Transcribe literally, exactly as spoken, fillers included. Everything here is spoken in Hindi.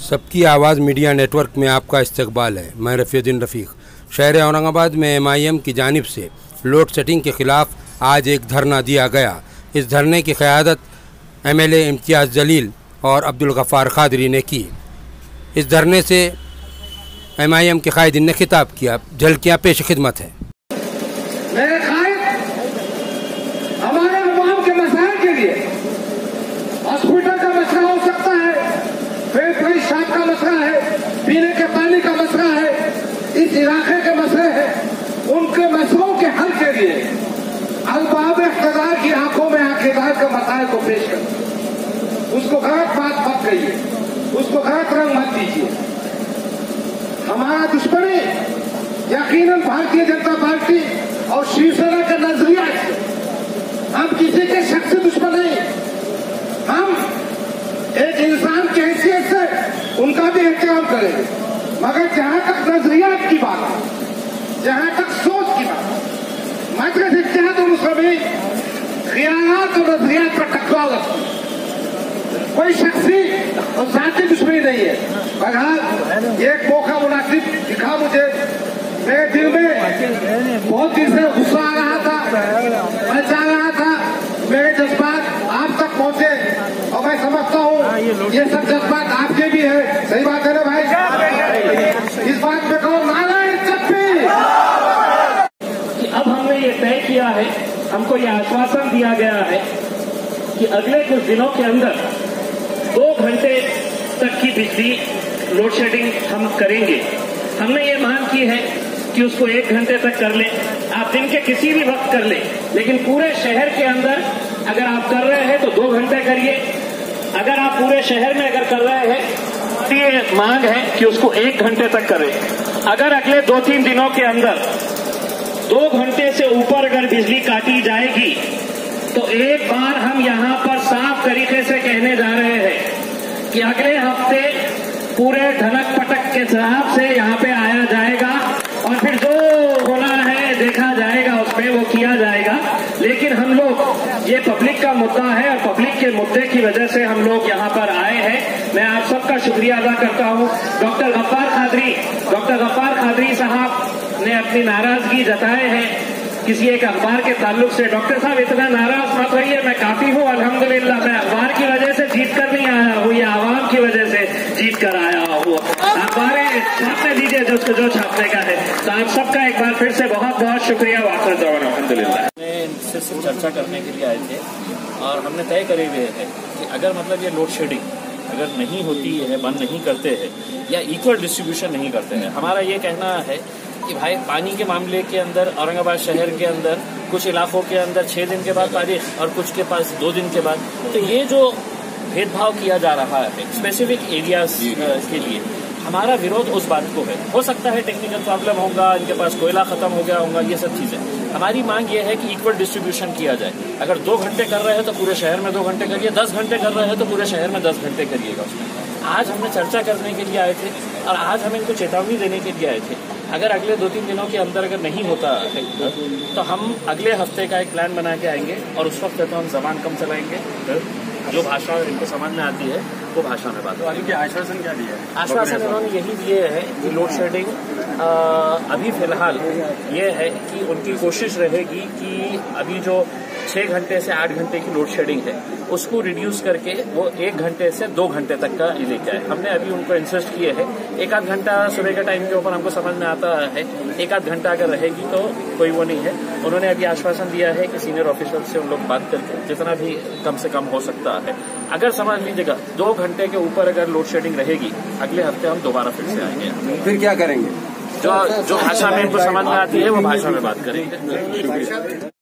सबकी आवाज़ मीडिया नेटवर्क में आपका इस्तकबाल है। मैं रफ़ीउद्दीन रफ़ीक। शहर औरंगाबाद में एम आई एम की जानिब से लोड सेटिंग के ख़िलाफ़ आज एक धरना दिया गया। इस धरने की क़यादत एम एल ए इम्तियाज़ जलील और अब्दुल गफ़ार क़ादरी ने की। इस धरने से एम आई एम के कायदीन ने खिताब किया। झलकियाँ पेश खिदमत है। मेरे कायद हमारे अवाम के मसाइल के लिए हॉस्पिटल का मसला हो सकता है, फिर पेशाब का मसला है, पीने के पानी का मसला है, इस इलाके के मसले हैं, उनके मसलों के हल के लिए अलबाब इख्तिदार की आंखों में आखिरदार के मसाइल को पेश कर उसको गलत बात मत कहिए, उसको गलत रंग मत दीजिए। हमारा दुश्मनी यकीनन भारतीय जनता पार्टी और शिवसेना का नजरिया है। हम किसी के शख्सी दुश्मन नहीं, हम एक इंसान की हैसियत से उनका भी एहतराम करेंगे, मगर जहां तक नजरियात की बात है, जहां तक सोच की बात है, मजलिस इत्तेहाद मुस्लिमीन ख़यालात और नजरियात पर टकराव रखती है। कोई शख्सी और जाती दुश्मनी नहीं है। बहरहाल एक मौका मुनासिब दिखा मुझे, मेरे दिल में बहुत दिन से गुस्सा आ रहा था, मैं चाह रहा था मेरे जज्बात आप तक पहुंचे, और मैं समझता हूँ ये सब जज्बात आपके भी है। सही बात है ना भाई? इस बात में कहो नारायण चप्पी। कि अब हमने ये तय किया है, हमको ये आश्वासन दिया गया है कि अगले कुछ दिनों के अंदर दो घंटे तक की बिजली लोड शेडिंग हम करेंगे। हमने ये मांग की है कि उसको एक घंटे तक कर ले, आप दिन के किसी भी वक्त कर ले, लेकिन पूरे शहर के अंदर अगर आप कर रहे हैं तो दो घंटे करिए। अगर आप पूरे शहर में अगर कर रहे हैं तो ये मांग है कि उसको एक घंटे तक करें। अगर अगले दो तीन दिनों के अंदर दो घंटे से ऊपर अगर बिजली काटी जाएगी तो एक बार हम यहाँ पर साफ तरीके से कहने जा रहे हैं कि अगले हफ्ते पूरे ढनक पटक के हिसाब से यहाँ पे आया जाएगा और फिर जो होना है देखा जाएगा, उसमें वो किया जाएगा। लेकिन हम लोग ये पब्लिक का मुद्दा है और पब्लिक के मुद्दे की वजह से हम लोग यहाँ पर आए हैं। मैं आप सबका शुक्रिया अदा करता हूँ। डॉक्टर गफ्फार क़ादरी डॉक्टर गफ्फार क़ादरी साहब ने अपनी नाराजगी जताए हैं किसी एक अखबार के ताल्लुक से। डॉक्टर साहब इतना नाराज मत रहिए, मैं काफी हूँ अल्हम्दुलिल्लाह। मैं अखबार की वजह से जीत कर नहीं आया हूँ, ये आवाम की वजह से जीत कर आया हूँ। अखबारें छापने दीजिए जो जो छापने का है। तो आप सबका एक बार फिर से बहुत बहुत शुक्रिया। वाक़िअत अल्हम्दुलिल्लाह इनसे सिर्फ चर्चा करने के लिए आए थे और हमने तय करे हुए है कि अगर मतलब ये लोड शेडिंग अगर नहीं होती है, बंद नहीं करते हैं या इक्वल डिस्ट्रीब्यूशन नहीं करते हैं, हमारा ये कहना है कि भाई पानी के मामले के अंदर औरंगाबाद शहर के अंदर कुछ इलाकों के अंदर छः दिन के बाद तारीख और कुछ के पास दो दिन के बाद, तो ये जो भेदभाव किया जा रहा है स्पेसिफिक एरियाज के लिए, हमारा विरोध उस बात को है। हो सकता है टेक्निकल प्रॉब्लम होगा, इनके पास कोयला खत्म हो गया होगा, ये सब चीजें। हमारी मांग ये है कि इक्वल डिस्ट्रीब्यूशन किया जाए। अगर दो घंटे कर रहे हैं तो पूरे शहर में दो घंटे करिए, दस घंटे कर रहे हैं तो पूरे शहर में दस घंटे करिएगा उसमें। आज हमने चर्चा करने के लिए आए थे और आज हम इनको चेतावनी देने के लिए आए थे। अगर अगले दो तीन दिनों के अंदर अगर नहीं होता है तो हम अगले हफ्ते का एक प्लान बना के आएंगे और उस वक्त तो हम जबान कम चलाएंगे, जो भाषा इनको समझ में आती है वो भाषा में बात। तो आश्वासन क्या दिया है? आश्वासन इन्होंने यही दिए है कि लोड शेडिंग अभी फिलहाल ये है कि उनकी कोशिश रहेगी कि अभी जो छः घंटे से आठ घंटे की लोड शेडिंग है उसको रिड्यूस करके वो एक घंटे से दो घंटे तक का लेके आए। हमने अभी उनको इंसिस्ट किए है, एक आध घंटा सुबह के टाइम के ऊपर हमको समझ में आता है, एक आध घंटा अगर रहेगी तो कोई वो नहीं है। उन्होंने अभी आश्वासन दिया है कि सीनियर ऑफिसर से उन लोग बात करके जितना भी कम से कम हो सकता है, अगर समझ लीजिएगा दो घंटे के ऊपर अगर लोड शेडिंग रहेगी अगले हफ्ते हम दोबारा फिर से आएंगे। फिर क्या करेंगे? जो जो भाषा में इनको समझ में आती है वो भाषा में बात करेंगे।